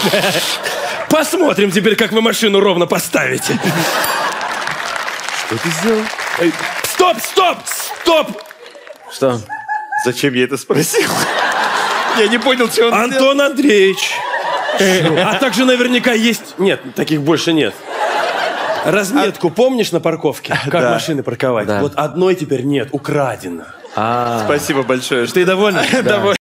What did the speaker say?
Посмотрим теперь, как вы машину ровно поставите. Что ты сделал? Стоп, стоп, стоп! Что? Зачем я это спросил? Я не понял, что он сделал. Антон Андреевич. А также наверняка есть... Нет, таких больше нет. Разметку помнишь на парковке? Как машины парковать? Да. Вот одной теперь нет, украдено. Спасибо большое. Ты доволен? Доволен.